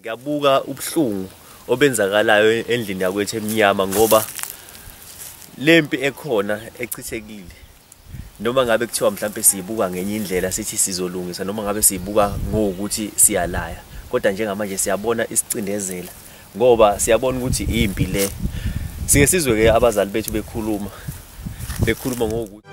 Ngiyabuka ubuhlungu obenzakalayo endlini yakwethu emnyama ngoba lempi ekhona echithekile noma ngabe kuthiwa mhlambe siyibuka ngenye indlela sithi sizolungisa noma ngabe siyibuka ngokuthi siyalaya, kodwa njengamanje siyabona isicindezela ngoba siyabona ukuthi impi le. Sike sizwe ke abazali bethu bekhuluma ngokuthi